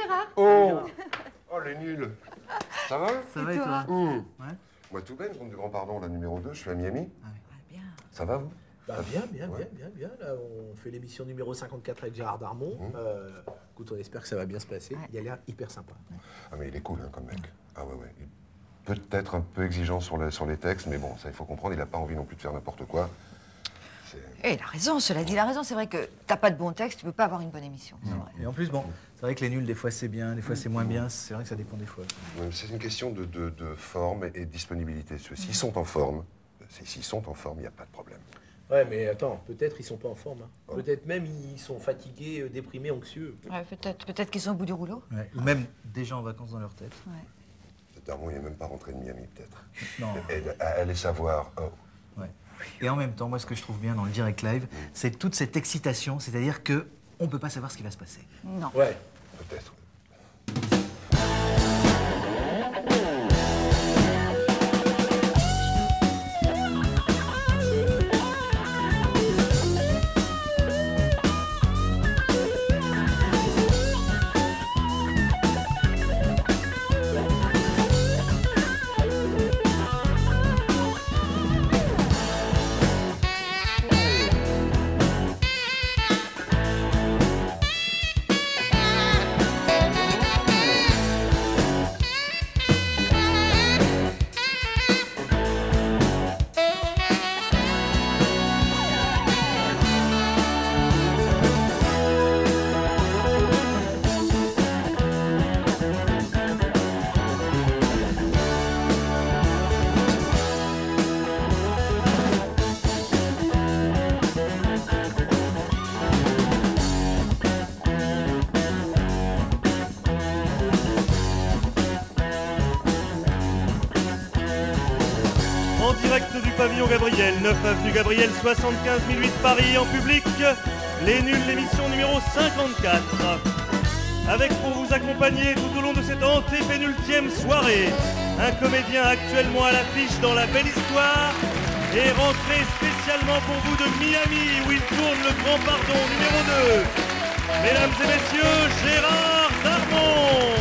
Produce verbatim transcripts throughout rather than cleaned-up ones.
Gérard. Oh, oh les nuls. Ça va? Ça va et toi? Mmh. Ouais. Moi tout bête, compte du grand pardon, la numéro deux, je suis à Miami. Ah oui. Ah, bien. Ça va vous? Bah, bien, bien, Ouais. bien, bien, bien. Là, on fait l'émission numéro cinquante-quatre avec Gérard Darmon. Mmh. Euh, écoute, on espère que ça va bien se passer. Ouais. Il a l'air hyper sympa. Ah mais il est cool hein, comme mec. Ah ouais ouais. Il est peut-être un peu exigeant sur, le- sur les textes, mais bon, ça il faut comprendre, il a pas envie non plus de faire n'importe quoi. C'est- Et il a raison, cela dit, il a raison. C'est vrai que t'as pas de bon texte, tu peux pas avoir une bonne émission. C'est vrai. Et en plus, bon, c'est vrai que les nuls, des fois c'est bien, des fois c'est moins bien. C'est vrai que ça dépend des fois. Ouais, C'est une question de, de- de forme et de disponibilité. S'ils sont en forme, s'ils sont en forme, il n'y a pas de problème. Ouais, mais attends, peut-être ils sont pas en forme. hein. Oh. Peut-être même ils sont fatigués, euh, déprimés, anxieux. Ouais, peut-être peut-être qu'ils sont au bout du rouleau. Ouais. Ou même déjà en vacances dans leur tête. Ouais. Darmon, il n'est même pas rentré de Miami, peut-être. Non. Elle, allez savoir. Oh. Ouais. Et en même temps, moi, ce que je trouve bien dans le direct live, c'est toute cette excitation, c'est-à-dire que on peut pas savoir ce qui va se passer. Non. Ouais. Peut-être. En direct du pavillon Gabriel, neuf avenue Gabriel, soixante-quinze mille huit Paris, en public, les nuls, l'émission numéro cinquante-quatre. Avec pour vous accompagner tout au long de cette antépénultième soirée, un comédien actuellement à l'affiche dans La Belle Histoire et rentré spécialement pour vous de Miami où il tourne Le Grand Pardon numéro deux. Mesdames et messieurs, Gérard Darmon.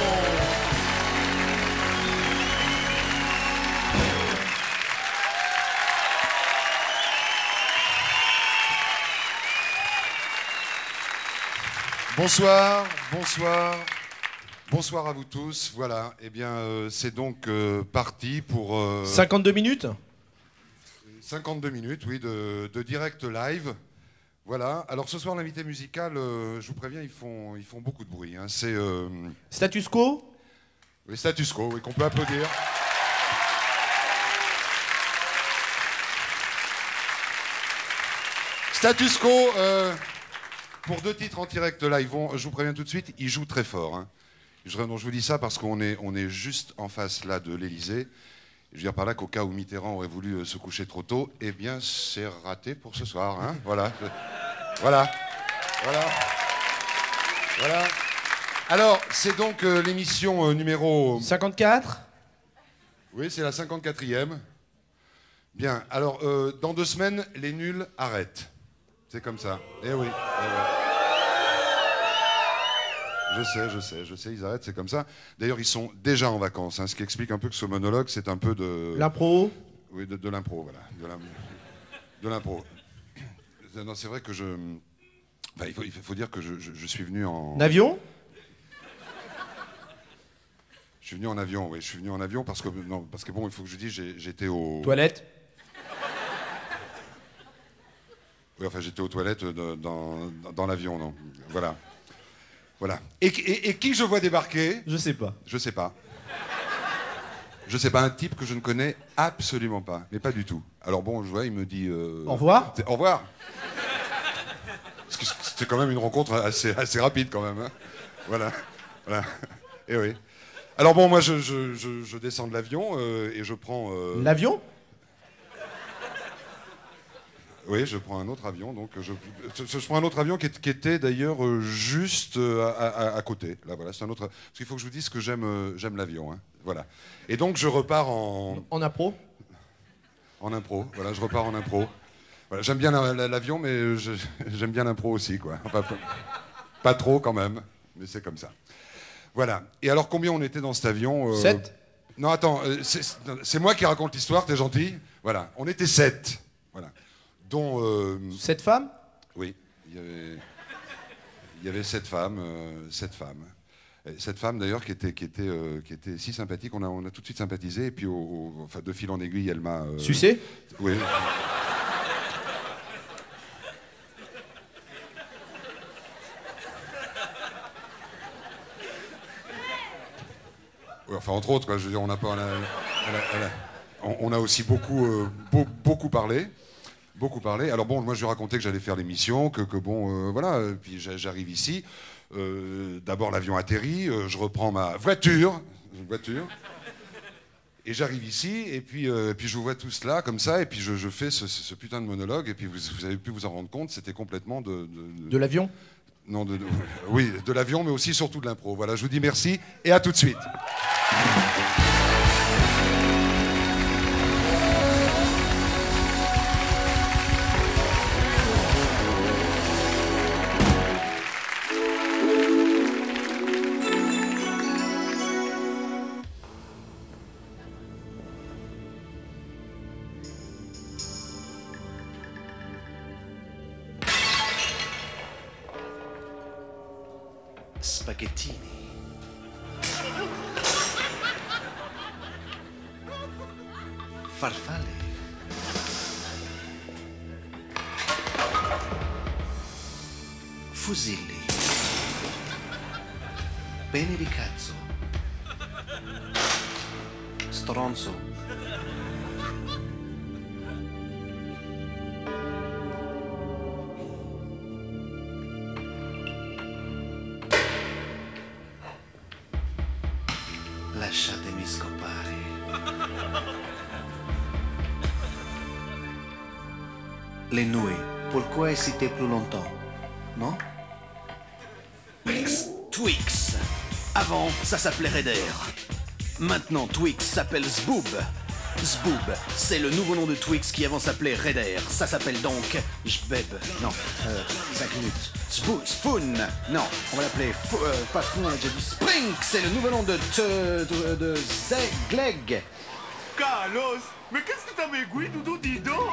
Bonsoir, bonsoir, bonsoir à vous tous. Voilà, eh bien, euh, c'est donc euh, parti pour euh, cinquante-deux minutes. cinquante-deux minutes, oui, de, de direct live. Voilà. Alors ce soir, l'invité musical, euh, je vous préviens, ils font, ils font beaucoup de bruit. Hein. C'est euh, Status quo. oui, Status Quo, oui, qu'on peut applaudir. Status Quo. Euh, Pour deux titres en direct là, ils vont, je vous préviens tout de suite, ils jouent très fort. Hein. Je, donc je vous dis ça parce qu'on est, on est juste en face là de l'Élysée. Je veux dire par là qu'au cas où Mitterrand aurait voulu euh, se coucher trop tôt, eh bien c'est raté pour ce soir. Hein. Voilà. Je- voilà. Voilà. Voilà. Alors, c'est donc euh, l'émission euh, numéro... cinquante-quatre. Oui, c'est la cinquante-quatrième. Bien, alors, euh, dans deux semaines, les nuls arrêtent. C'est comme ça. Eh oui. Eh ouais. Je sais, je sais, je sais, ils arrêtent, c'est comme ça. D'ailleurs, ils sont déjà en vacances, hein, ce qui explique un peu que ce monologue, c'est un peu de... L'impro. Oui, de, de l'impro, voilà. De l'im- de l'impro. Non, c'est vrai que je... Enfin, il, faut, il faut dire que je, je- je suis venu en... Avion. Je suis venu en avion, oui, je suis venu en avion parce que... Non, parce que bon, il faut que je dise, j'ai- j'étais au... Toilette. Oui, enfin, j'étais aux toilettes de- dans, dans, dans l'avion, non. Voilà. Voilà. Et, et- et qui je vois débarquer? Je sais pas. Je sais pas. Je sais pas, un type que je ne connais absolument pas, mais pas du tout. Alors bon, je vois, il me dit... euh, Au revoir. Au revoir. Parce que c'était quand même une rencontre assez, assez rapide quand même. Hein. Voilà. Voilà. Et oui. Alors bon, moi, je, je- je- je descends de l'avion euh, et je prends... euh, L'avion. Oui, je prends un autre avion. Donc je, je, je prends un autre avion qui, est- qui était d'ailleurs euh, juste euh, à, à- à côté. Là, voilà, c'est un autre. Parce qu'il faut que je vous dise que j'aime, euh, j'aime l'avion. Hein. Voilà. Et donc je repars en, En impro. en impro. Voilà, je repars en impro. Voilà, j'aime bien la- la- l'avion, mais je- j'aime bien l'impro aussi, quoi. Enfin, pas, pas trop quand même, mais c'est comme ça. Voilà. Et alors, combien on était dans cet avion euh... Sept. Non, attends, euh, c'est moi qui raconte l'histoire, t'es gentil. Voilà, on était sept. Voilà. Dont... Euh... Sept femmes? Oui, il y avait, il y avait sept femmes. Euh, sept femmes. Et cette femme, d'ailleurs, qui était, qui, était, euh, qui était si sympathique, on a, on a tout de suite sympathisé. Et puis, au, au, enfin, de fil en aiguille, elle m'a... Euh... Sucé? Oui. Enfin, entre autres, quoi, je veux dire, on n'a pas, on a, elle a, elle a, on, on a aussi beaucoup, euh, beau, beaucoup parlé, beaucoup parlé. Alors bon, moi, je lui ai raconté que j'allais faire l'émission, que, que bon, euh, voilà. Puis j'arrive ici. Euh, D'abord, l'avion atterrit. Euh, je reprends ma voiture, voiture. Et j'arrive ici, et puis, euh, et puis je vous vois tous là, comme ça, et puis je, je fais ce, ce putain de monologue, et puis vous, vous avez pu vous en rendre compte, c'était complètement de, de, de... De l'avion? Non, de, de, oui, de l'avion, mais aussi surtout de l'impro. Voilà, je vous dis merci et à tout de suite. Spaghettini. Farfalle. Fusilli. Pene di cazzo. Stronzo. Lasciatemi scopare. Les nouilles, pourquoi hésiter plus longtemps, non? Twix. Twix. Avant, ça s'appelait Raider. Maintenant, Twix s'appelle Zboob. Zboob, c'est le nouveau nom de Twix qui avant s'appelait Raider. Ça s'appelle donc Jbeb. Non, euh, cinq minutes. Spoo- Spoon. Non, on va l'appeler Fou- euh, pas Spoon, on a déjà dit Sprink. C'est le nouveau nom de te- de, de Zegleg. Carlos, mais qu'est-ce que t'as m'aiguille, Doudou, dis donc?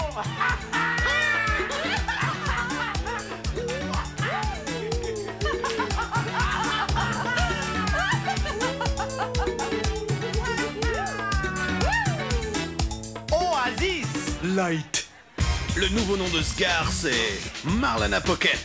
Oasis. Light. Le nouveau nom de Sgar, c'est Marlana Pocket.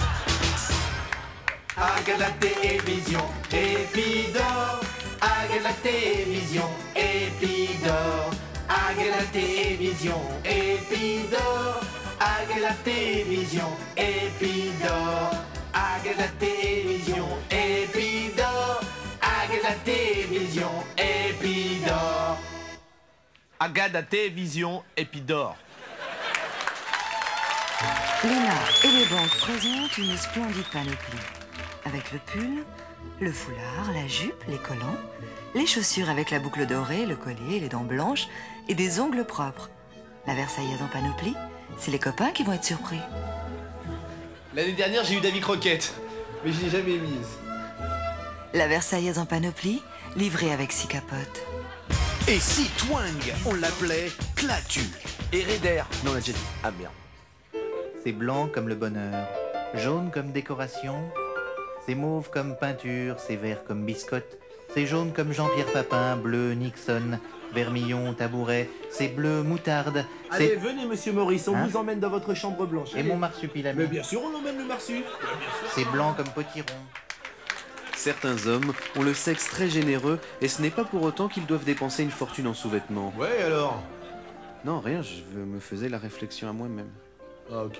Regarde la télévision, et puis dors. Regarde la télévision, et puis dors. Regarde la télévision, et puis dors. Regarde la télévision, et puis dors. Regarde la télévision, et puis dors. Regarde la télévision, et puis dors. Regarde la télévision et puis dors. Léna et les banques présentent une splendide panoplie. Avec le pull, le foulard, la jupe, les collants, les chaussures avec la boucle dorée, le collier, les dents blanches et des ongles propres. La Versaillaise en panoplie, c'est les copains qui vont être surpris. L'année dernière, j'ai eu Davy Croquette, mais je l'ai jamais mise. La Versaillaise en panoplie, livrée avec six capotes. Et si Twang, on l'appelait Clatu. Et Raider. Non, on l'a déjà dit. Ah merde. C'est blanc comme le bonheur, jaune comme décoration, c'est mauve comme peinture, c'est vert comme biscotte, c'est jaune comme Jean-Pierre Papin, bleu Nixon, vermillon tabouret, c'est bleu moutarde, Allez, c'est... venez, monsieur Maurice, on Hein vous emmène dans votre chambre blanche. Et Allez. mon marsupilami, Mais bien sûr, on emmène le marsu. c'est blanc comme potiron. Certains hommes ont le sexe très généreux et ce n'est pas pour autant qu'ils doivent dépenser une fortune en sous-vêtements. Ouais, alors? Non, rien, je me faisais la réflexion à moi-même. Ah, ok.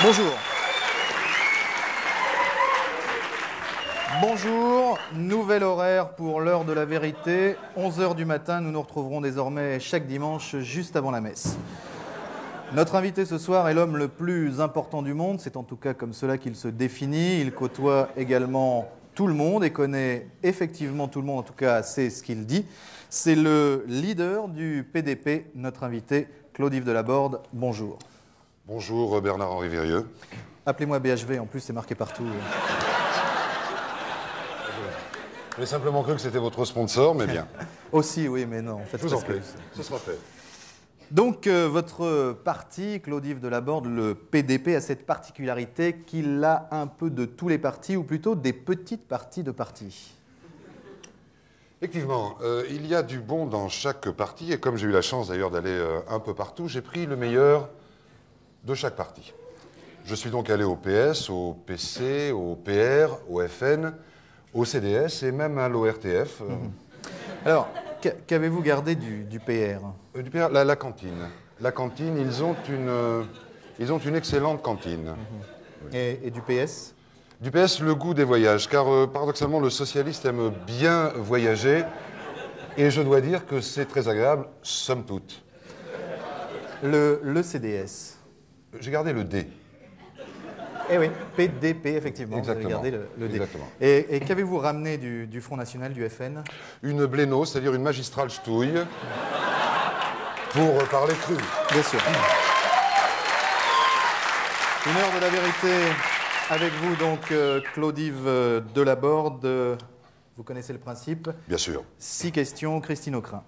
Bonjour. Bonjour, nouvel horaire pour l'heure de la vérité. onze heures du matin, nous nous retrouverons désormais chaque dimanche juste avant la messe. Notre invité ce soir est l'homme le plus important du monde, c'est en tout cas comme cela qu'il se définit. Il côtoie également tout le monde et connaît effectivement tout le monde, en tout cas c'est ce qu'il dit. C'est le leader du P D P, notre invité Claude-Yves Delaborde. Bonjour. Bonjour Bernard-Henri Virieux. Appelez-moi B H V, en plus c'est marqué partout. J'ai simplement cru que c'était votre sponsor, mais bien. Aussi, oui, mais non. En fait, je vous en prie, ce sera fait. Donc, euh, votre parti, Claude-Yves Delaborde, le P D P, a cette particularité qu'il a un peu de tous les partis, ou plutôt des petites parties de partis. Effectivement, euh, il y a du bon dans chaque parti, et comme j'ai eu la chance d'ailleurs d'aller euh, un peu partout, j'ai pris le meilleur de chaque parti. Je suis donc allé au P S, au P C, au P R, au F N, au C D S et même à l'O R T F. Mmh. Alors, qu'avez-vous gardé du, du P R? euh, Du P R, la, la cantine. La cantine, ils ont une, euh, ils ont une excellente cantine. Mmh. Oui. Et, et du P S? Du P S, le goût des voyages, car euh, paradoxalement, le socialiste aime bien voyager, et je dois dire que c'est très agréable, somme toute. Le, le C D S? J'ai gardé le D. Eh oui, P D P, effectivement. Exactement. Vous avez gardé le, le D. Exactement. Et, et qu'avez-vous ramené du, du Front National, du F N? Une bléno, c'est-à-dire une magistrale ch'touille, pour parler cru. Bien sûr. Une heure de la vérité avec vous, donc, euh, Claude-Yves Delaborde. Euh, vous connaissez le principe? Bien sûr. Six questions, Christine Aucrin.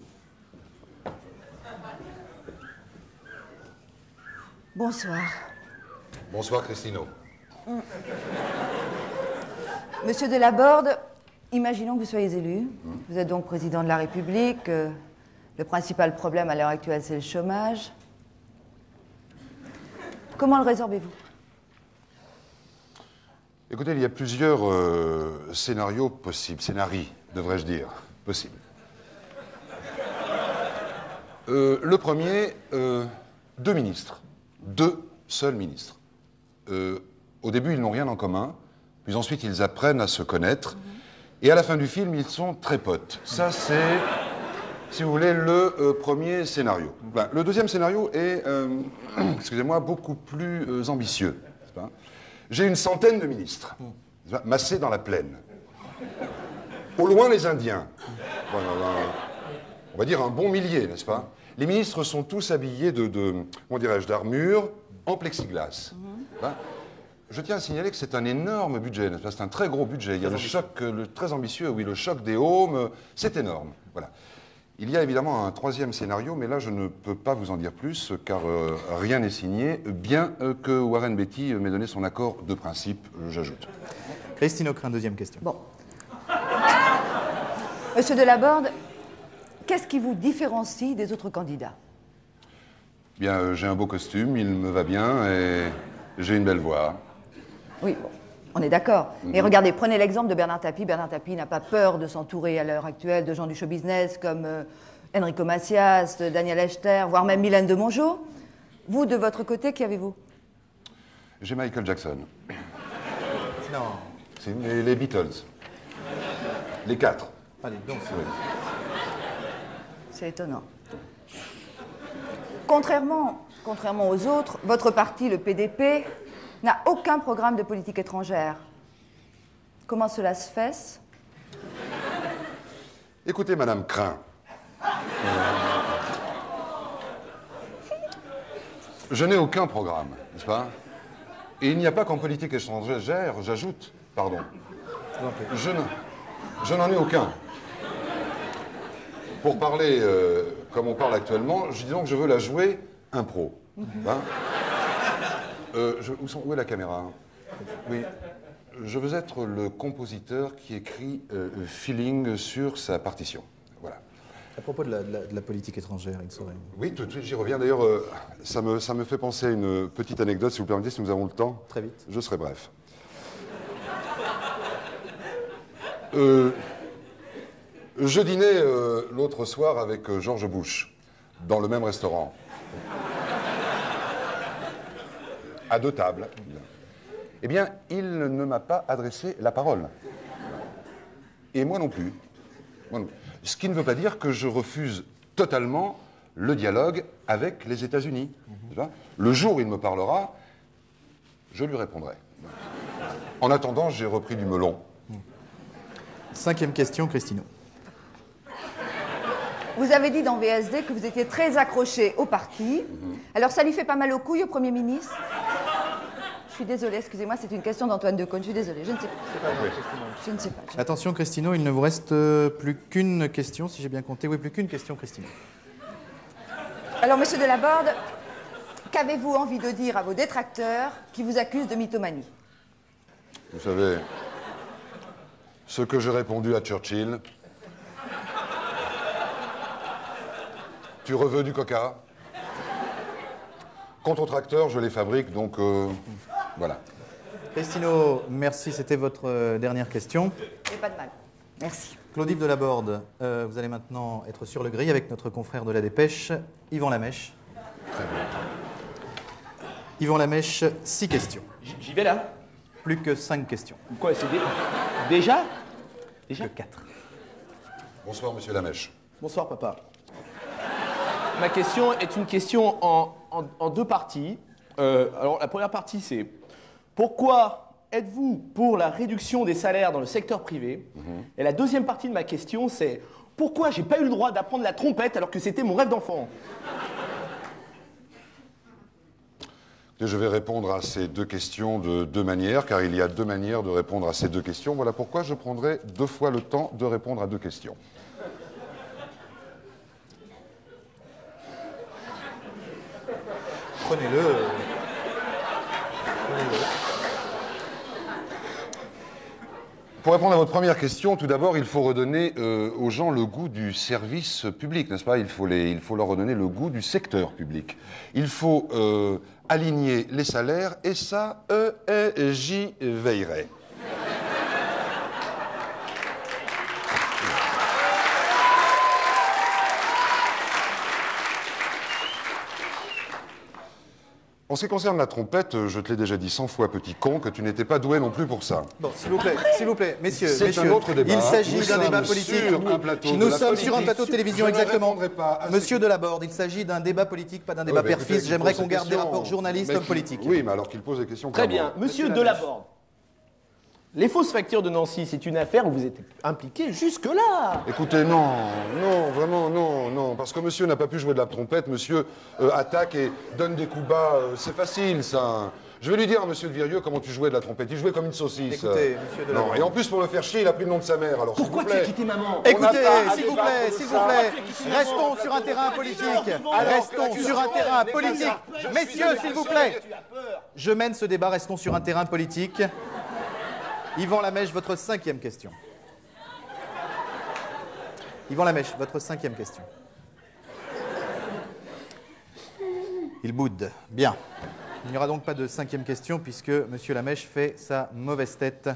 Bonsoir. Bonsoir, Christino. Mm. Monsieur Delaborde, imaginons que vous soyez élu. Mm. Vous êtes donc président de la République. Euh, le principal problème à l'heure actuelle, c'est le chômage. Comment le résorbez-vous? Écoutez, il y a plusieurs euh, scénarios possibles, scénarii, devrais-je dire, possibles. Euh, le premier, euh, deux ministres, deux seuls ministres. Euh, au début, ils n'ont rien en commun, puis ensuite, ils apprennent à se connaître, mmh. et à la fin du film, ils sont très potes. Ça, c'est, si vous voulez, le euh, premier scénario. Ben, le deuxième scénario est, euh, excusez-moi, beaucoup plus euh, ambitieux. J'ai une centaine de ministres, mmh. massés dans la plaine. Au loin, les Indiens. Voilà, on va dire un bon millier, n'est-ce pas? Les ministres sont tous habillés de, de comment dirais-je, d'armure en plexiglas. Mmh. Ben, je tiens à signaler que c'est un énorme budget, n'est-ce pas? C'est un très gros budget. Il y a le choc, le, très ambitieux, oui, le choc des Haumes, c'est énorme. Voilà. Il y a évidemment un troisième scénario, mais là, je ne peux pas vous en dire plus, car euh, rien n'est signé, bien euh, que Warren Beatty m'ait donné son accord de principe, euh, j'ajoute. Christine Aucrin, deuxième question. Bon. Monsieur Delaborde, qu'est-ce qui vous différencie des autres candidats? Bien, euh, j'ai un beau costume, il me va bien, et j'ai une belle voix. Oui, bon, on est d'accord. Mm-hmm. Et regardez, prenez l'exemple de Bernard Tapie. Bernard Tapie n'a pas peur de s'entourer à l'heure actuelle de gens du show business comme euh, Enrico Macias, Daniel Echter, voire même Mylène de Mongeau. Vous, de votre côté, qui avez-vous? J'ai Michael Jackson. Non. C'est les, les Beatles. Les quatre. Allez, donc. Oui. C'est étonnant. Contrairement, contrairement aux autres, votre parti, le P D P, n'a aucun programme de politique étrangère. Comment cela se fait? Écoutez, Madame Crin. Euh, je n'ai aucun programme, n'est-ce pas? Et il n'y a pas qu'en politique étrangère, j'ajoute, pardon. Je, ne, je n'en ai aucun. Pour parler euh, comme on parle actuellement, je dis donc que je veux la jouer impro. Hein? Euh, je, où, sont, où est la caméra? Oui. Je veux être le compositeur qui écrit euh, feeling sur sa partition. Voilà. À propos de la, de la, de la politique étrangère, il serait... Oui, tout de suite, j'y reviens. D'ailleurs, euh, ça, me, ça me fait penser à une petite anecdote, si vous permettez, si nous avons le temps. Très vite. Je serai bref. Euh, je dînais euh, l'autre soir avec euh, George Bush, dans le même restaurant. à deux tables. Eh bien, il ne m'a pas adressé la parole. Et moi non plus. Moi non plus. Ce qui ne veut pas dire que je refuse totalement le dialogue avec les États-Unis. Mm-hmm. Le jour où il me parlera, je lui répondrai. En attendant, j'ai repris du melon. Cinquième question, Christino. Vous avez dit dans V S D que vous étiez très accroché au parti. Mm-hmm. Alors ça lui fait pas mal aux couilles au Premier ministre? Je suis désolée, excusez-moi, c'est une question d'Antoine Decaune, je suis désolée, je ne sais pas. Oui. Je ne sais pas. Je... Attention, Christino, il ne vous reste euh, plus qu'une question, si j'ai bien compté. Oui, plus qu'une question, Christino. Alors, monsieur Delaborde, qu'avez-vous envie de dire à vos détracteurs qui vous accusent de mythomanie? Vous savez, ce que j'ai répondu à Churchill... Tu reveux du coca? Quant aux tracteurs, je les fabrique, donc euh, voilà. Christino, merci, c'était votre euh, dernière question. Et pas de mal. Merci. Claude-Yves Delaborde, euh, vous allez maintenant être sur le grill avec notre confrère de la Dépêche, Yvan Lamèche. Très bien. Yvan Lamèche, six questions. J'y vais là? Plus que cinq questions. Quoi, c'est dé... déjà? Déjà que quatre. Bonsoir, monsieur Lamèche. Bonsoir, papa. Ma question est une question en, en, en deux parties. Euh, alors, la première partie, c'est pourquoi êtes-vous pour la réduction des salaires dans le secteur privé? Mm-hmm. Et la deuxième partie de ma question, c'est pourquoi j'ai pas eu le droit d'apprendre la trompette alors que c'était mon rêve d'enfant? Je vais répondre à ces deux questions de deux manières, car il y a deux manières de répondre à ces deux questions. Voilà pourquoi je prendrai deux fois le temps de répondre à deux questions. Prenez-le. Prenez-le. Pour répondre à votre première question, tout d'abord, il faut redonner euh, aux gens le goût du service public, n'est-ce pas? Il faut, les, il faut leur redonner le goût du secteur public. Il faut euh, aligner les salaires, et ça, euh, euh, j'y veillerai. En ce qui concerne la trompette, je te l'ai déjà dit cent fois, petit con, que tu n'étais pas doué non plus pour ça. Bon, s'il vous plaît, s'il vous plaît, messieurs, c'est messieurs, un autre débat. Il s'agit Nous d'un débat sommes politique. sur un plateau Nous de la sommes politique. sur un plateau de télévision, Je ne exactement. répondrai pas à Monsieur ces- Delaborde, il s'agit d'un débat politique, pas d'un débat Oui, mais père-fils. écoutez, J'aimerais qu'il qu'on pose garde des des questions, rapports journalistes mais comme qu'il- politiques. Oui, mais alors qu'il pose des questions Très clairement. bien, monsieur Monsieur Delaborde. Les fausses factures de Nancy, c'est une affaire où vous êtes impliqué jusque-là. Écoutez, non, non, vraiment, non, non, parce que monsieur n'a pas pu jouer de la trompette, monsieur euh, attaque et donne des coups bas, euh, c'est facile, ça. Je vais lui dire à monsieur de Virieux comment tu jouais de la trompette, il jouait comme une saucisse. Écoutez, monsieur Non, Delaborde. et en plus, pour le faire chier, il a pris le nom de sa mère, alors Pourquoi s'il tu vous as plaît. quitté maman? On n'a Écoutez, pas à s'il vous débattre plaît, de s'il vous ça. plaît, restons sur un terrain politique. Alors, Restons que sur un l'accusation terrain n'est pas politique. ça. Je suis Messieurs, d'accord. s'il vous plaît. Je mène ce débat, restons sur un terrain politique. Yvan Lamèche, votre cinquième question. Yvan Lamèche, votre cinquième question. Il boude. Bien. Il n'y aura donc pas de cinquième question puisque monsieur Lamèche fait sa mauvaise tête.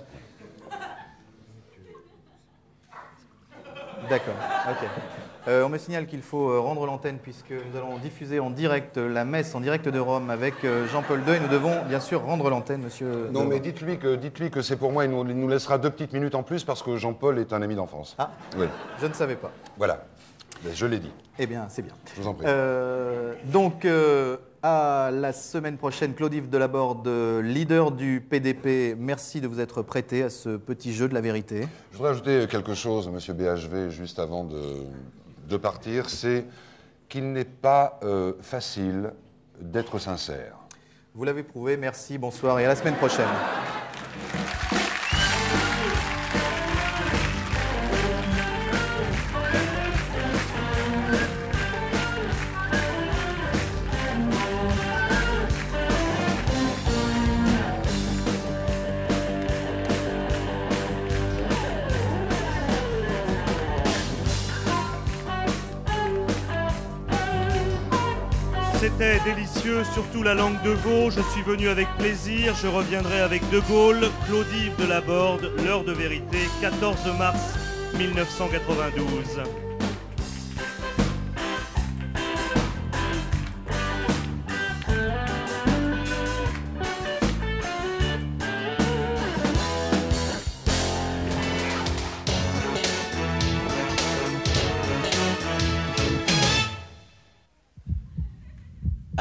D'accord, ok. Euh, on me signale qu'il faut euh, rendre l'antenne puisque nous allons diffuser en direct la messe en direct de Rome avec euh, Jean-Paul deux et nous devons bien sûr rendre l'antenne, monsieur. Non, de- mais dites-lui que, dites-lui que c'est pour moi, il nous, il nous laissera deux petites minutes en plus parce que Jean-Paul est un ami d'enfance. Ah, Oui, je ne savais pas. voilà. Mais je l'ai dit. Eh bien, c'est bien. Je vous en prie. Euh, donc, euh, à la semaine prochaine, Claude-Yves Delaborde, leader du P D P, merci de vous être prêté à ce petit jeu de la vérité. Je voudrais ajouter quelque chose, monsieur B H V, juste avant de, de partir, c'est qu'il n'est pas euh, facile d'être sincère. Vous l'avez prouvé, merci, bonsoir et à la semaine prochaine. C'était délicieux, surtout la langue de veau. Je suis venu avec plaisir. Je reviendrai avec De Gaulle. Claude-Yves Delaborde, l'heure de vérité, quatorze mars mille neuf cent quatre-vingt-douze.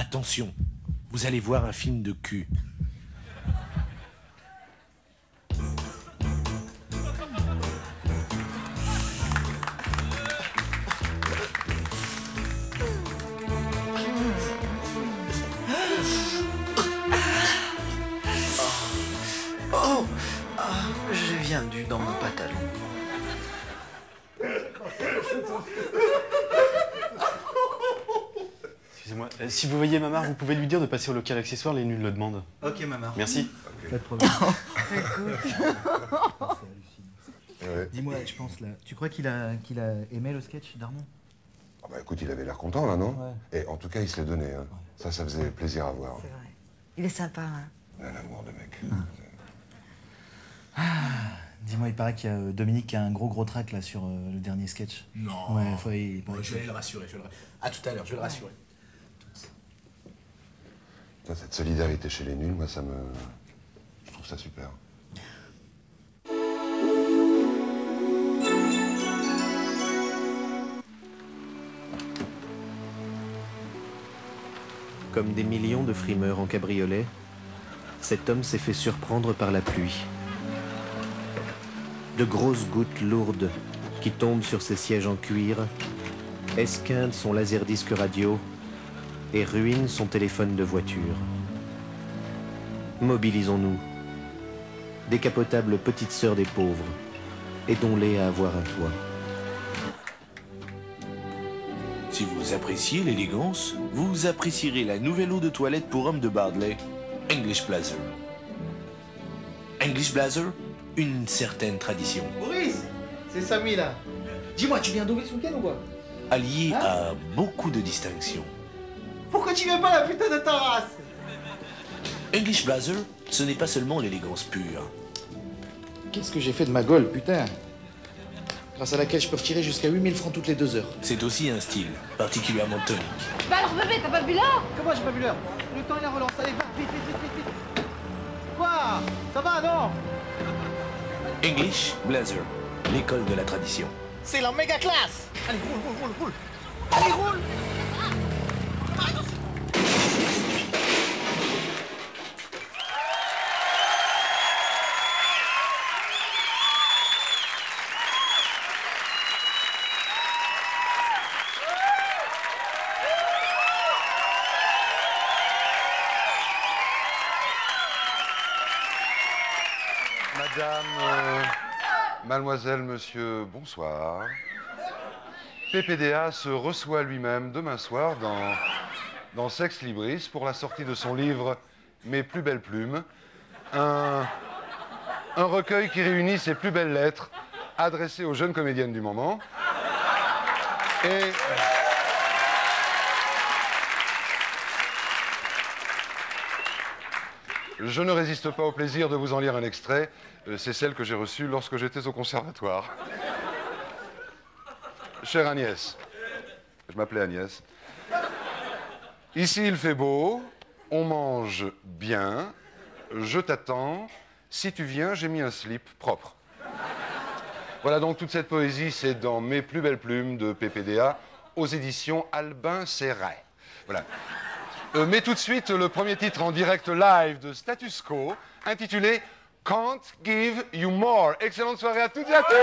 Attention, vous allez voir un film de cul. Oh, ah, j'ai bien du dans mon pantalon. Excusez-moi, euh, si vous voyez Mamar, vous pouvez lui dire de passer au local accessoire, les nuls le demandent. Ok, Mamar. Merci. Pas de problème. Ouais. Dis-moi, je pense là, tu crois qu'il a, qu'il a aimé le sketch d'Armand? Ah bah écoute, il avait l'air content là, non? Ouais. Et en tout cas, il se l'est donné. Hein. Ça, ça faisait plaisir à voir. C'est vrai. Il est sympa, hein. Un amour de mec. Ah, dis-moi, il paraît qu'il y a euh, Dominique qui a un gros gros trac là sur euh, le dernier sketch. Non. Ouais, faut, il, Bon, je vais aller le rassurer. Je vais le... À tout à l'heure, je vais le rassurer. Ça, cette solidarité chez les nuls, moi, ça me... Je trouve ça super. Comme des millions de frimeurs en cabriolet, cet homme s'est fait surprendre par la pluie. De grosses gouttes lourdes qui tombent sur ses sièges en cuir, esquintent son laserdisc radio et ruinent son téléphone de voiture. Mobilisons-nous. Décapotables petites sœurs des pauvres, aidons-les à avoir un toit. Si vous appréciez l'élégance, vous apprécierez la nouvelle eau de toilette pour hommes de Bardley, English Blazer. English Blazer, une certaine tradition. Boris, c'est Samy là. Dis-moi, tu viens d'où ce week-end ou quoi? Allié Hein? à beaucoup de distinctions. Pourquoi tu viens pas la putain de ta race? English Blazer, ce n'est pas seulement l'élégance pure. Qu'est-ce que j'ai fait de ma gueule, putain? Grâce à laquelle je peux retirer jusqu'à huit mille francs toutes les deux heures. C'est aussi un style particulièrement tonique. Bah alors bébé, t'as pas vu l'heure? Comment j'ai pas vu l'heure? Le temps il a relancé, allez, va, vite, vite, vite, vite, vite. Quoi? Ça va, non? English Blazer, l'école de la tradition. C'est la méga classe. Allez, roule, roule, roule, roule. Allez, roule. Madame, euh, mademoiselle, monsieur, bonsoir. P P D A se reçoit lui-même demain soir dans, dans Sex Libris pour la sortie de son livre Mes plus belles plumes, un, un recueil qui réunit ses plus belles lettres adressées aux jeunes comédiennes du moment. Et... Je ne résiste pas au plaisir de vous en lire un extrait. C'est celle que j'ai reçue lorsque j'étais au conservatoire. Chère Agnès, je m'appelais Agnès. Ici il fait beau, on mange bien, je t'attends. Si tu viens, j'ai mis un slip propre. Voilà donc toute cette poésie, c'est dans Mes plus belles plumes de P P D A aux éditions Albin Serret. Voilà. Euh, mais tout de suite, le premier titre en direct live de Status Quo, intitulé Can't Give You More. Excellente soirée à toutes et à tous!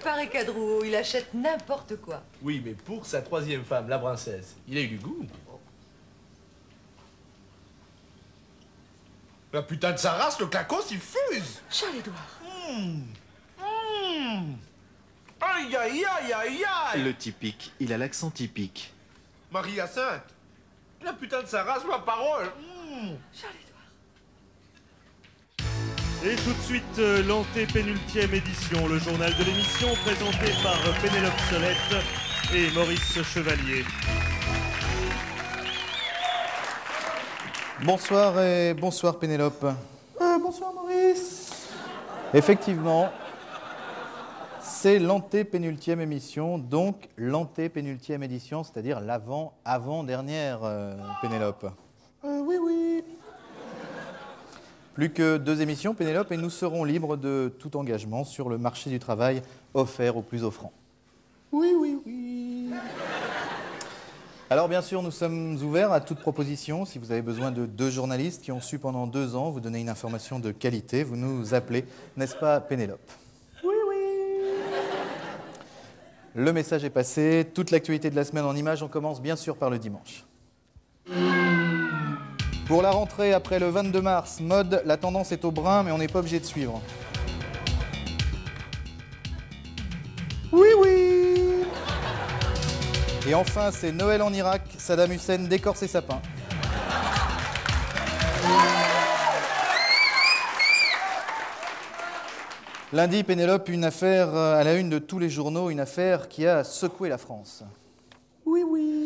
paraît qu'à Drouot, il achète n'importe quoi. Oui, mais pour sa troisième femme, la princesse, il a eu du goût. La putain de sa race, le clacos, il fuse. Charles-Édouard. Mmh. Mmh. Aïe, aïe, aïe, aïe, aïe. Le typique, il a l'accent typique. Marie-Hyacinthe. La putain de sa race, ma parole. Mmh. Et tout de suite, euh, l'antépénultième édition, le journal de l'émission présenté par Pénélope Solette et Maurice Chevalier. Bonsoir et bonsoir Pénélope. Euh, bonsoir Maurice. Effectivement, c'est l'antépénultième émission, donc l'antépénultième édition, c'est-à-dire l'avant-avant-dernière euh, Pénélope. Euh, oui, oui. Plus que deux émissions, Pénélope, et nous serons libres de tout engagement sur le marché du travail offert aux plus offrants. Oui, oui, oui. Alors bien sûr, nous sommes ouverts à toute proposition. Si vous avez besoin de deux journalistes qui ont su pendant deux ans vous donner une information de qualité, vous nous appelez, n'est-ce pas Pénélope? Oui, oui. Le message est passé. Toute l'actualité de la semaine en images, on commence bien sûr par le dimanche. Pour la rentrée après le vingt-deux mars, mode, la tendance est au brun, mais on n'est pas obligé de suivre. Oui, oui. Et enfin, c'est Noël en Irak, Saddam Hussein décore ses sapins. Lundi, Pénélope, une affaire à la une de tous les journaux, une affaire qui a secoué la France. Oui, oui.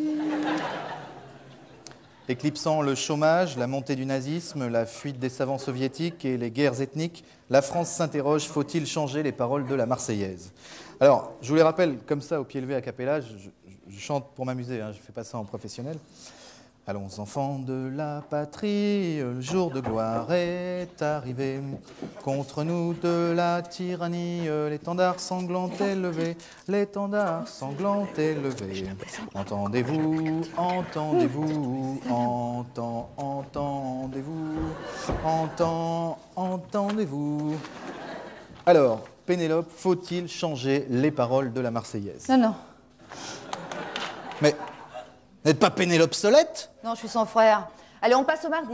Éclipsant le chômage, la montée du nazisme, la fuite des savants soviétiques et les guerres ethniques, la France s'interroge, faut-il changer les paroles de la Marseillaise? Alors, je vous les rappelle comme ça, au pied levé, a cappella, je, je, je chante pour m'amuser, hein, je ne fais pas ça en professionnel. Allons, enfants de la patrie, le jour de gloire est arrivé. Contre nous de la tyrannie, l'étendard sanglant est levé, l'étendard sanglant est levé. Entendez-vous, entendez-vous, entend, entendez-vous, entend, entendez-vous. Alors, Pénélope, faut-il changer les paroles de la Marseillaise? Non, non. Mais... n'êtes pas Pénélope Solette? Non, je suis son frère. Allez, on passe au mardi.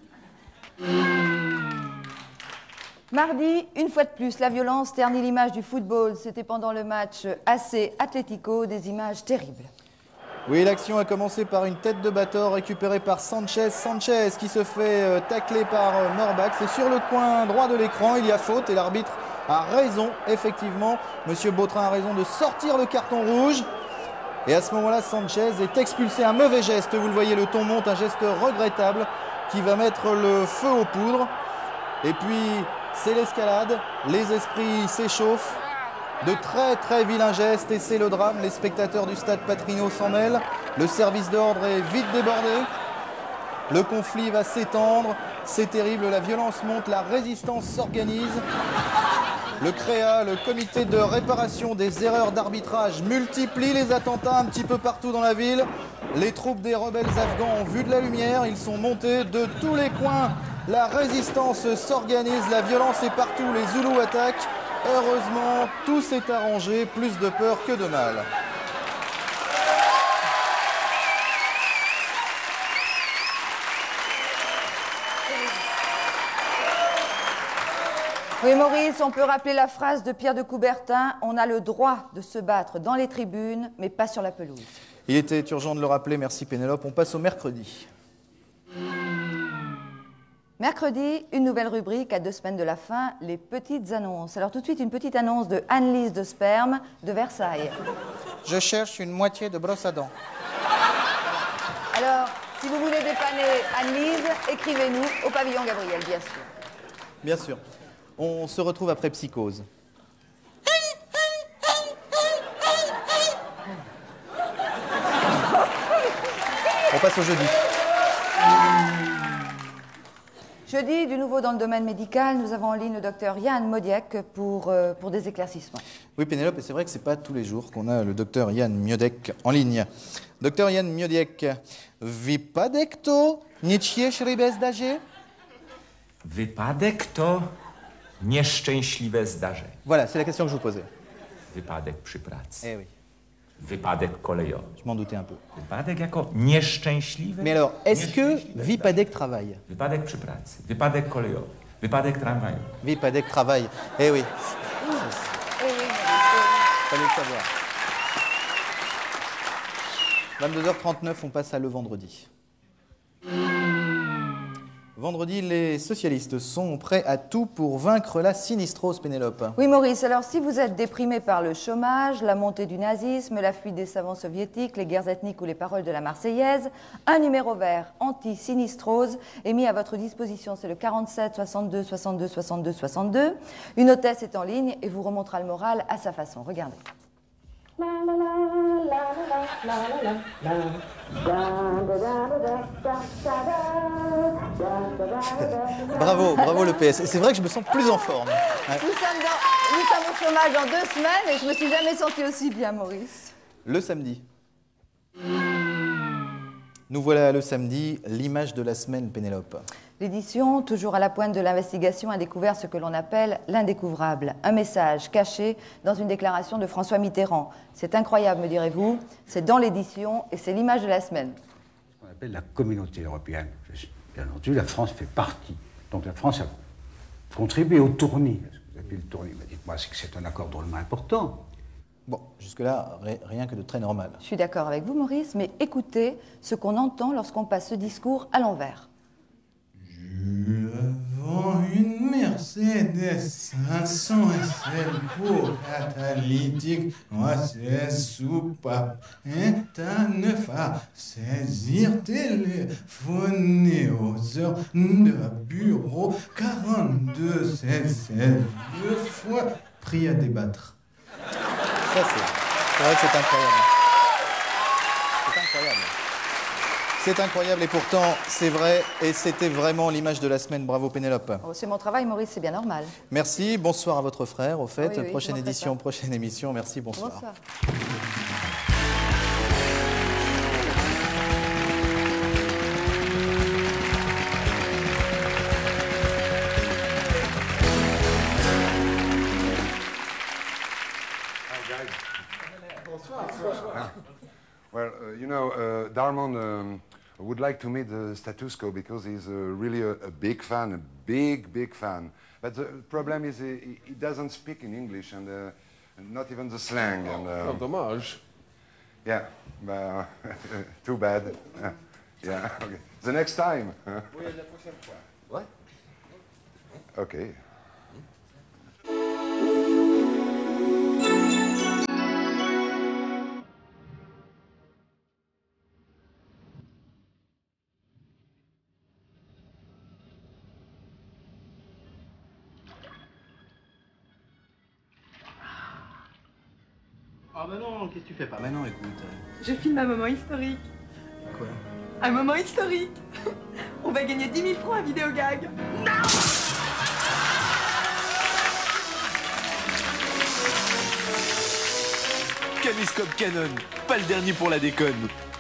Mardi, une fois de plus, la violence ternit l'image du football. C'était pendant le match A C Atlético, des images terribles. Oui, l'action a commencé par une tête de bâtard récupérée par Sanchez. Sanchez qui se fait euh, tacler par euh, Morbach. C'est sur le coin droit de l'écran, il y a faute et l'arbitre a raison, effectivement. Monsieur Bautrin a raison de sortir le carton rouge. Et à ce moment-là, Sanchez est expulsé. Un mauvais geste, vous le voyez, le ton monte, un geste regrettable qui va mettre le feu aux poudres. Et puis, c'est l'escalade, les esprits s'échauffent. De très très vilains gestes et c'est le drame. Les spectateurs du stade Patrino s'en mêlent. Le service d'ordre est vite débordé. Le conflit va s'étendre. C'est terrible, la violence monte, la résistance s'organise. Le CREA, le comité de réparation des erreurs d'arbitrage, multiplie les attentats un petit peu partout dans la ville. Les troupes des rebelles afghans ont vu de la lumière, ils sont montés de tous les coins. La résistance s'organise, la violence est partout, les Zoulous attaquent. Heureusement, tout s'est arrangé, plus de peur que de mal. Oui, Maurice, on peut rappeler la phrase de Pierre de Coubertin, on a le droit de se battre dans les tribunes, mais pas sur la pelouse. Il était urgent de le rappeler, merci Pénélope. On passe au mercredi. Mercredi, une nouvelle rubrique à deux semaines de la fin, les petites annonces. Alors tout de suite, une petite annonce de Anne-Lise de Sperme de Versailles. Je cherche une moitié de brosse à dents. Alors, si vous voulez dépanner Anne-Lise, écrivez-nous au pavillon Gabriel, bien sûr. Bien sûr. On se retrouve après Psychose. On passe au jeudi. Jeudi, du nouveau dans le domaine médical, nous avons en ligne le docteur Yann Modiek pour, euh, pour des éclaircissements. Oui, Pénélope, et c'est vrai que ce n'est pas tous les jours qu'on a le docteur Yann Modiek en ligne. Docteur Yann Modiek, wypadek to nieszczęśliwe zdarzenie? Wypadek to nieszczęśliwe zdarzenie. Voilà, c'est la question que je vous posais. wypadek przy pracy. Eh oui. Wypadek kolejowy. Je m'en doutais un peu. Wypadek jako nieszczęśliwy. Mais alors, est-ce que Vipadek travaille? Wypadek przy pracy. Wypadek kolejowy. Wypadek tramwaju. Vipadek travaille. Eh oui. Fallait le savoir. vingt-deux heures trente-neuf, on passe à le vendredi. Vendredi, les socialistes sont prêts à tout pour vaincre la sinistrose Pénélope. Oui, Maurice, alors si vous êtes déprimé par le chômage, la montée du nazisme, la fuite des savants soviétiques, les guerres ethniques ou les paroles de la Marseillaise, un numéro vert anti-sinistrose est mis à votre disposition. C'est le quarante-sept soixante-deux soixante-deux soixante-deux soixante-deux. Une hôtesse est en ligne et vous remontera le moral à sa façon. Regardez. Bravo, bravo le P S. C'est vrai que je me sens plus en forme. Ouais. Nous sommes, dans, nous sommes au chômage en deux semaines et je me suis jamais sentie aussi bien, Maurice. Le samedi. Nous voilà le samedi, l'image de la semaine, Pénélope. L'édition, toujours à la pointe de l'investigation, a découvert ce que l'on appelle l'indécouvrable. Un message caché dans une déclaration de François Mitterrand. C'est incroyable, me direz-vous. C'est dans l'édition et c'est l'image de la semaine. Ce qu'on appelle la communauté européenne. Bien entendu, la France fait partie. Donc la France a contribué au tournis. Ce que vous appelez le tournis. Mais dites-moi, c'est que c'est un accord drôlement important. Bon, jusque-là, rien que de très normal. Je suis d'accord avec vous, Maurice, mais écoutez ce qu'on entend lorsqu'on passe ce discours à l'envers. Je vends une Mercedes cinq cents S L pour catalytique. Moi, c'est soupape. Est un neuf à saisir, téléphoner aux heures de bureau. quarante-deux seize seize, deux fois prix à débattre. Ça, c'est vrai que c'est incroyable. C'est incroyable. C'est incroyable et pourtant, c'est vrai et c'était vraiment l'image de la semaine. Bravo Pénélope. Oh, c'est mon travail, Maurice, c'est bien normal. Merci, bonsoir à votre frère, au fait. Oui, oui, prochaine je m'en édition, fais pas. prochaine émission. Merci, bonsoir. Bonsoir. Well, uh, you know, uh, Darmon um, would like to meet the status quo because he's uh, really a, a big fan, a big, big fan. But the problem is he, he doesn't speak in English and uh, not even the slang. And, uh, Oh, dommage. Yeah, but, too bad. Yeah, okay. The next time. Oui, la prochaine fois. What? Okay. Ah bah non, qu'est-ce que tu fais pas? Bah non, écoute. Je filme un moment historique. Quoi? Un moment historique. On va gagner dix mille francs à Vidéogag. Non! Caméscope Canon, pas le dernier pour la déconne.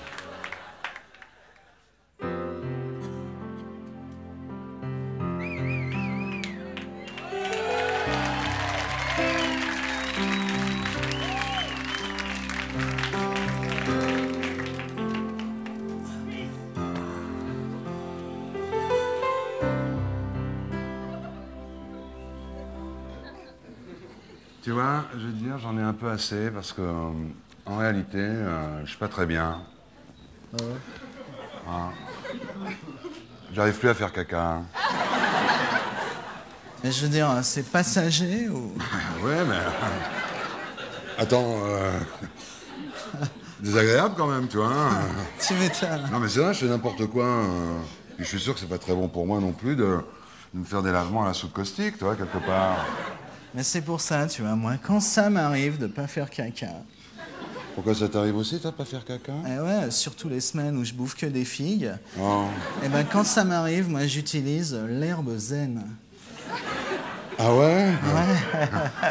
Tu vois, je veux dire, j'en ai un peu assez parce que, euh, en réalité, euh, je suis pas très bien. Ah ouais. Hein. J'arrive plus à faire caca. Mais je veux dire, c'est passager ou... Ouais, mais... Attends, euh... désagréable quand même, tu vois. hein. Tu m'étonnes. Non, mais c'est vrai, je fais n'importe quoi. euh, Et je suis sûr que c'est pas très bon pour moi non plus de, de me faire des lavements à la soude caustique, tu vois, quelque part. Mais c'est pour ça, tu vois, moi, quand ça m'arrive de pas faire caca... Pourquoi ça t'arrive aussi, toi, pas faire caca? Eh ouais, surtout les semaines où je bouffe que des figues. Oh. Eh ben, quand ça m'arrive, moi, j'utilise l'herbe zen. Ah ouais? Ouais.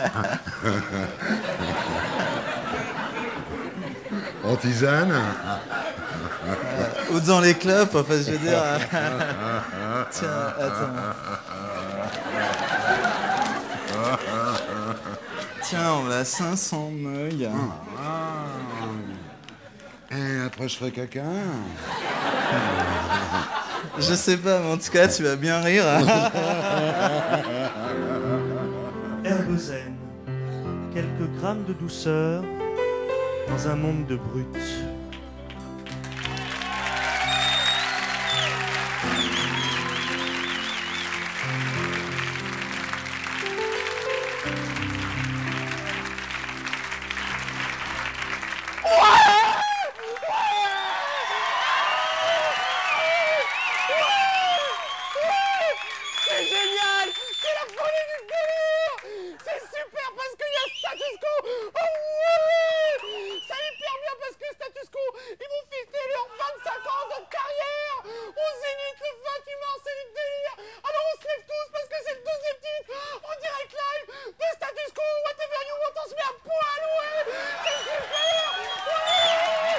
En tisane? Euh, ou dans les clubs, enfin, je veux dire... euh, Tiens, attends. Tiens, on va cinq cents meules. Ah. Et après, je ferai caca. Je sais pas, mais en tout cas, tu vas bien rire. Herbe zen, quelques grammes de douceur dans un monde de brutes. C'est génial! C'est la folie du délire! C'est super parce qu'il y a Status Quo! Oh ouais! C'est hyper bien parce que Status Quo, ils vont fister leurs vingt-cinq ans de carrière! Au Zénith le vingt-huit mars, c'est du délire! Alors on se lève tous parce que c'est le deuxième titre en direct live de Status Quo, Whatever You Want, on se met à poil, ouais! C'est super! Ouais!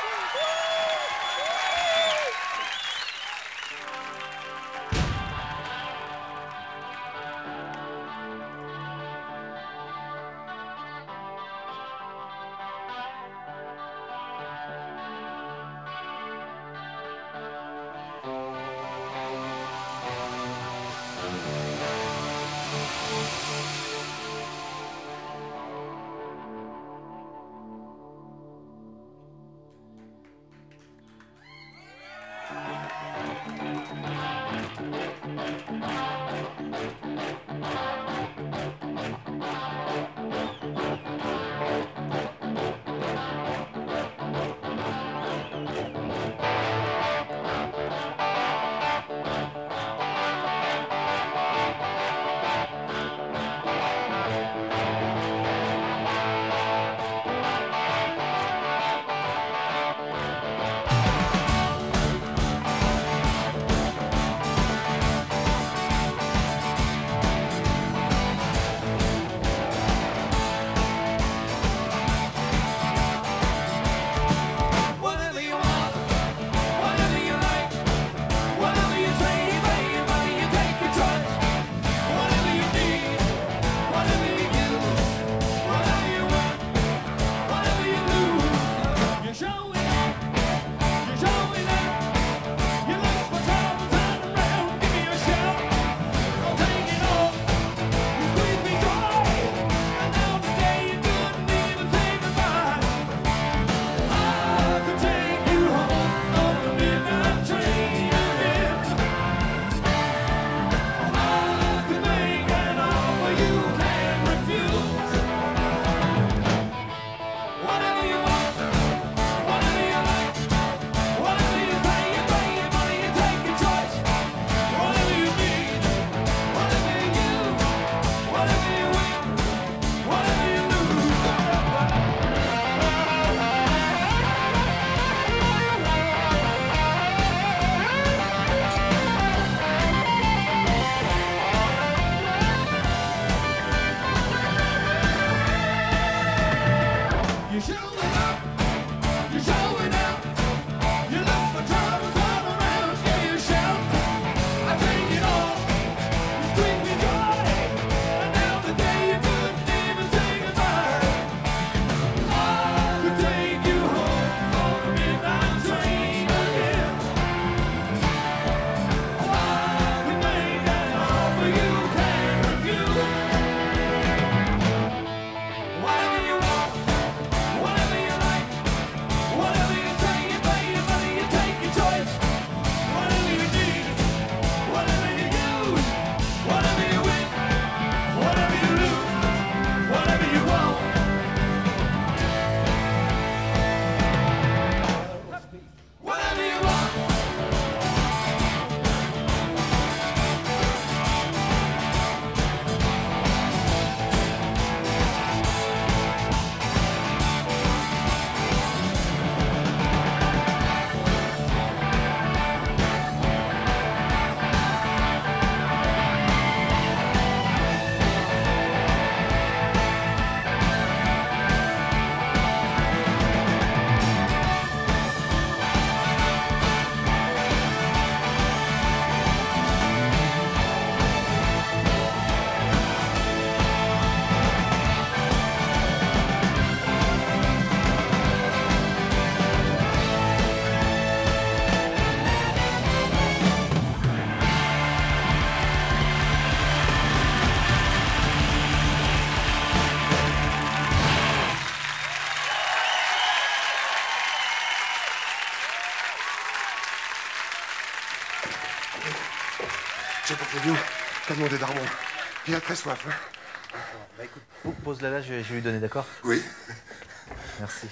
J'ai porté Léo, camion des Darmons. Il a très soif. Hein. Bah écoute, pose-la là, je vais, je vais lui donner, d'accord? Oui. Merci.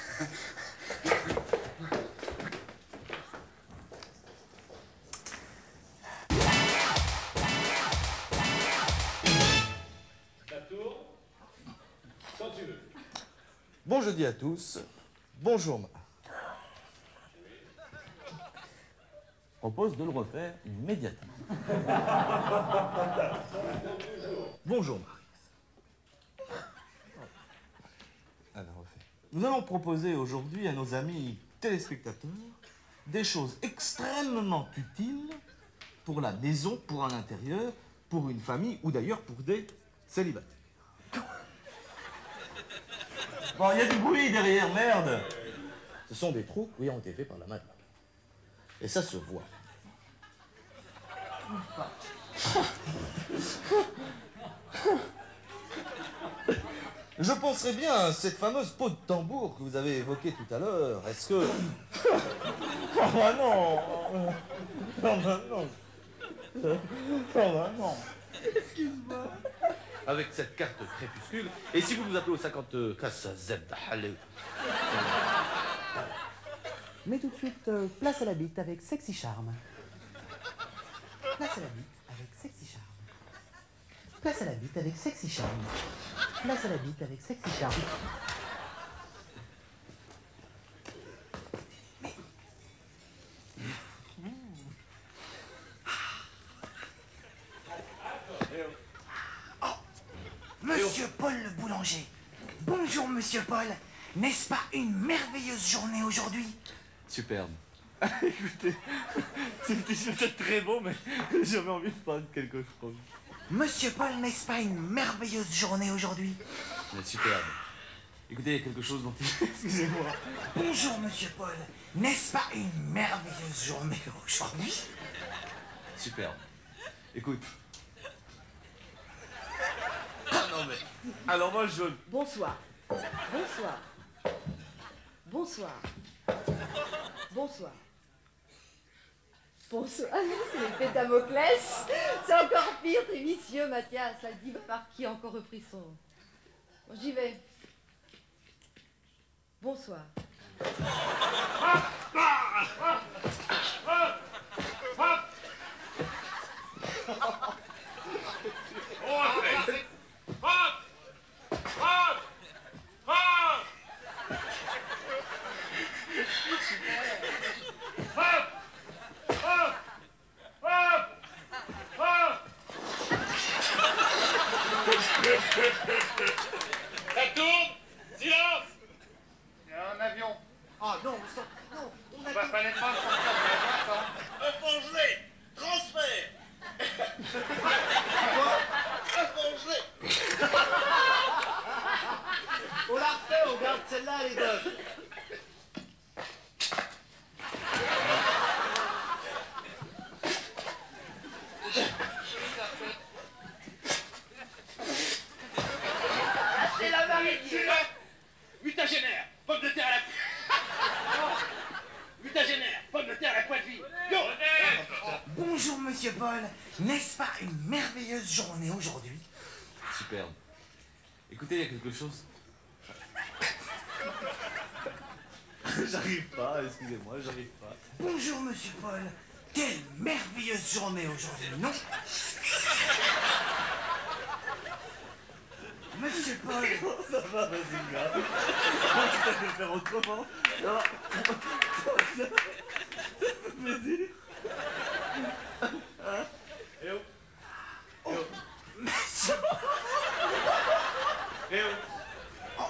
Bon jeudi à tous. Bonjour. Ma... Je propose de le refaire immédiatement. Bonjour, Marie. Alors, refait. Nous allons proposer aujourd'hui à nos amis téléspectateurs des choses extrêmement utiles pour la maison, pour un intérieur, pour une famille ou d'ailleurs pour des célibataires. Bon, il y a du bruit derrière, merde. Ce sont des trous qui ont été faits par la main de l'homme. Et ça se voit. Je penserais bien à cette fameuse peau de tambour que vous avez évoquée tout à l'heure. Est-ce que... Oh bah non. Oh bah non. Oh bah non. Excuse-moi. Avec cette carte crépuscule. Et si vous vous appelez au cinquante Casa Zebda Halé. Mais tout de suite, euh, place à la bite avec Sexy Charme. Place à la bite avec Sexy Charme. Place à la bite avec Sexy Charme. Place à la bite avec Sexy Charme. Monsieur Paul le boulanger. Bonjour, monsieur Paul. N'est-ce pas une merveilleuse journée aujourd'hui? Superbe. Écoutez, c'était peut-être très bon, mais j'avais envie de parler de quelque chose. Monsieur Paul, n'est-ce pas une merveilleuse journée aujourd'hui? Superbe. Écoutez, il y a quelque chose dont... Excusez-moi. Bonjour, monsieur Paul. N'est-ce pas une merveilleuse journée aujourd'hui? Superbe. Écoute. Ah non mais... Alors moi je... Bonsoir. Bonsoir. Bonsoir. Bonsoir. Bonsoir. Ah non, c'est l'épée de Damoclès. C'est encore pire, c'est vicieux, Mathias. La diva par qui a encore repris son... Bon, j'y vais. Bonsoir. Ça tourne. Silence. Il y a un avion. Oh non, non, on a... Bah, fallait pas sortir de la boîte, hein. Refongelé. Transfert. Quoi? Refongelé. On la refait, on garde celle-là, les deux. C'est la maritière. Mutagénaire, pomme de terre à la... Mutagénaire, pomme de terre à la poitrine. Yo. Bonjour, monsieur Paul. N'est-ce pas une merveilleuse journée aujourd'hui? Superbe. Écoutez, il y a quelque chose... J'arrive pas, excusez-moi, j'arrive pas. Bonjour, monsieur Paul. Quelle merveilleuse journée aujourd'hui, non? Monsieur Paul. Ça va, vas-y, gars. Je vais faire autrement. Non. Ça fait plaisir. Hein? Eh oh. Eh oh. Monsieur. Eh oh.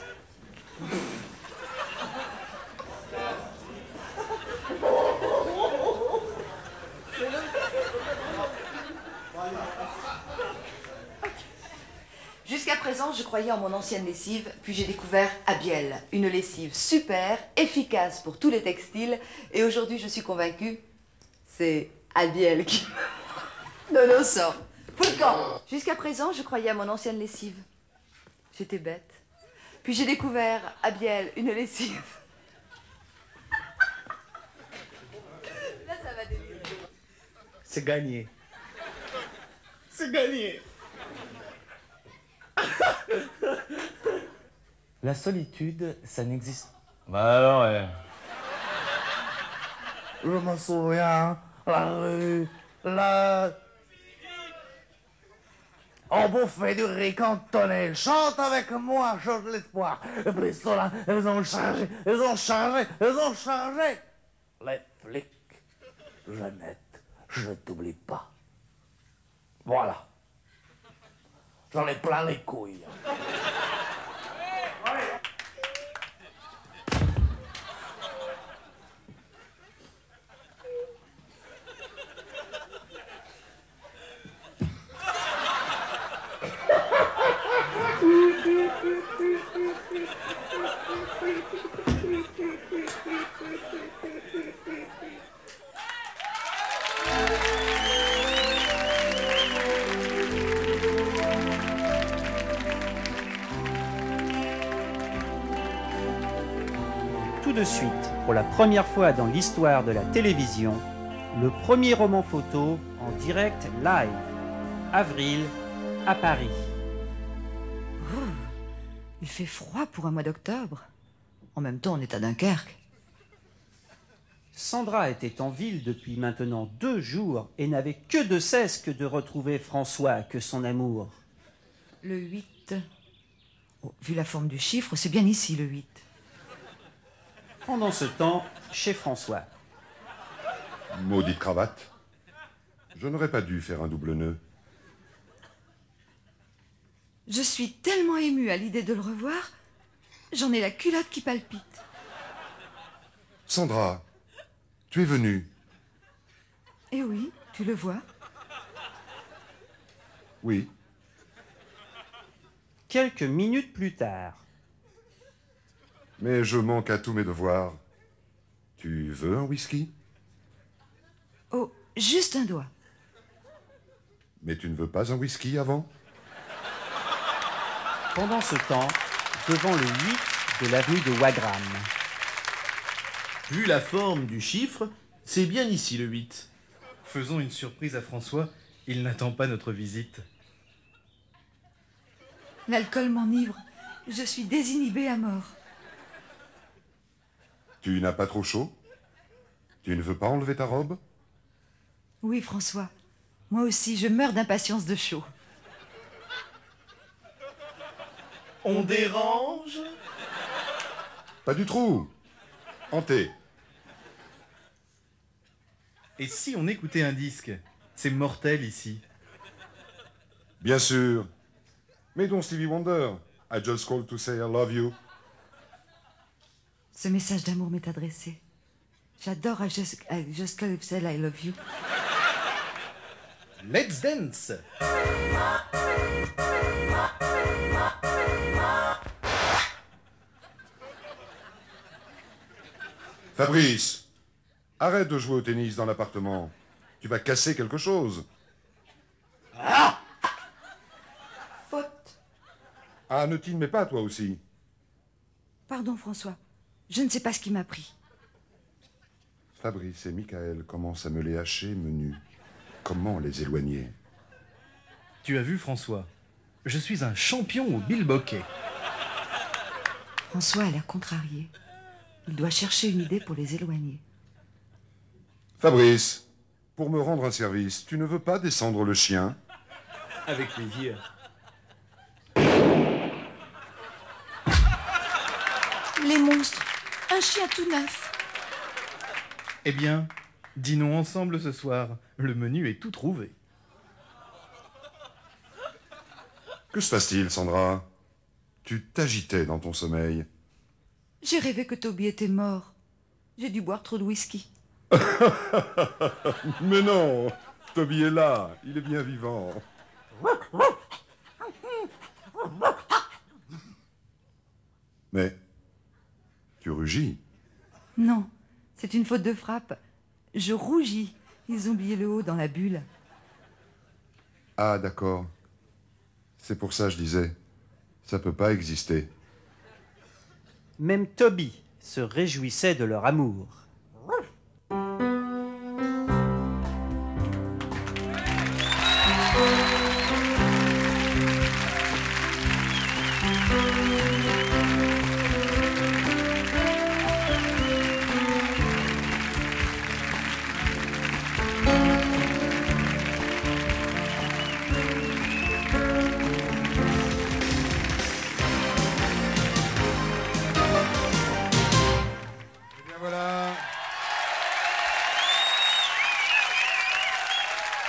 Jusqu'à présent, je croyais en mon ancienne lessive, puis j'ai découvert Abiel, une lessive super, efficace pour tous les textiles, et aujourd'hui je suis convaincue, c'est Abiel qui de nos sorts. Faut le camp. Jusqu'à présent, je croyais à mon ancienne lessive. J'étais bête. Puis j'ai découvert Abiel, une lessive. Là, ça va délirer. C'est gagné. C'est gagné. La solitude, ça n'existe pas. Bah non, ouais. Je me souviens, la rue, la... On bouffait du riz cantonné. Chante avec moi, chante l'espoir. Et puis ceux-là, ils ont chargé, ils ont chargé, ils ont chargé. Les flics, Jeannette, je ne t'oublie pas. Voilà. J'en ai plein les couilles. Tout de suite, pour la première fois dans l'histoire de la télévision, le premier roman photo en direct live. Avril, à Paris. Oh, il fait froid pour un mois d'octobre. En même temps, on est à Dunkerque. Sandra était en ville depuis maintenant deux jours et n'avait que de cesse que de retrouver François, que son amour. Le huit. Oh, vu la forme du chiffre, c'est bien ici, le huit. Pendant ce temps, chez François. Maudite cravate. Je n'aurais pas dû faire un double nœud. Je suis tellement émue à l'idée de le revoir, j'en ai la culotte qui palpite. Sandra, tu es venue. Eh oui, tu le vois. Oui. Quelques minutes plus tard. Mais je manque à tous mes devoirs. Tu veux un whisky? Oh, juste un doigt. Mais tu ne veux pas un whisky avant? Pendant ce temps, devant le huit de l'avenue de Wagram. Vu la forme du chiffre, c'est bien ici le huit. Faisons une surprise à François, il n'attend pas notre visite. L'alcool m'enivre. Je suis désinhibée à mort. Tu n'as pas trop chaud? Tu ne veux pas enlever ta robe? Oui, François. Moi aussi, je meurs d'impatience de chaud. On dérange? Pas du tout. Hanté. Et si on écoutait un disque? C'est mortel ici. Bien sûr. Mais donc Stevie Wonder. I just called to say I love you. Ce message d'amour m'est adressé. J'adore I just, I just called to say I love you. Let's dance! Fabrice, arrête de jouer au tennis dans l'appartement. Tu vas casser quelque chose. Ah! Faute. Ah, ne t'y mets pas, toi aussi. Pardon, François. Je ne sais pas ce qui m'a pris. Fabrice et Michael commencent à me les hacher menus. Comment les éloigner? Tu as vu, François? Je suis un champion au bilboquet. François a l'air contrarié. Il doit chercher une idée pour les éloigner. Fabrice, pour me rendre un service, tu ne veux pas descendre le chien? Avec plaisir. Les monstres! Un chien tout neuf! Eh bien, dînons ensemble ce soir. Le menu est tout trouvé. Que se passe-t-il, Sandra? Tu t'agitais dans ton sommeil. J'ai rêvé que Toby était mort. J'ai dû boire trop de whisky. Mais non, Toby est là, il est bien vivant. Mais tu rugis. Non, c'est une faute de frappe. Je rougis. Ils ont oublié le haut dans la bulle. Ah, d'accord. C'est pour ça que je disais, ça peut pas exister. Même Toby se réjouissait de leur amour.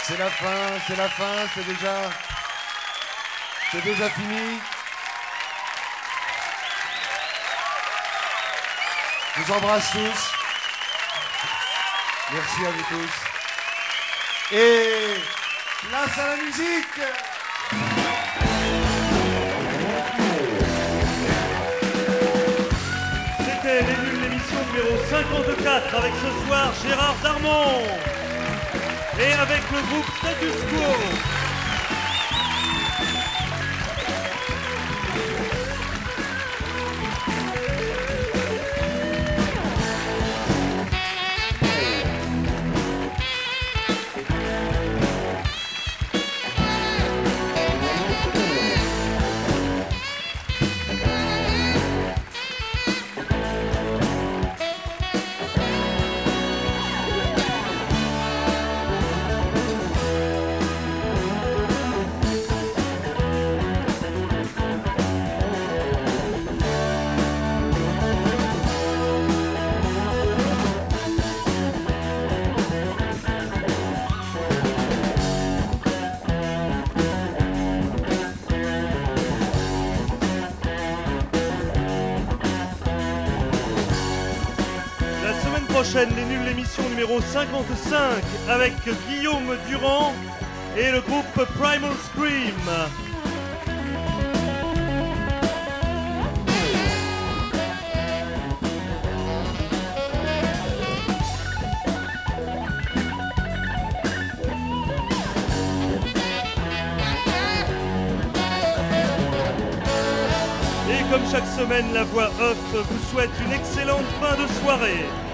C'est la fin, c'est la fin, c'est déjà... C'est déjà fini. Je vous embrasse tous. Merci à vous tous. Et place à la musique. C'était Les Nuls, l'émission numéro cinquante-quatre, avec ce soir Gérard Darmon. Et avec le groupe Status Quo. Les Nuls, l'émission numéro cinquante-cinq avec Guillaume Durand et le groupe Primal Scream. Et comme chaque semaine, la voix off vous souhaite une excellente fin de soirée.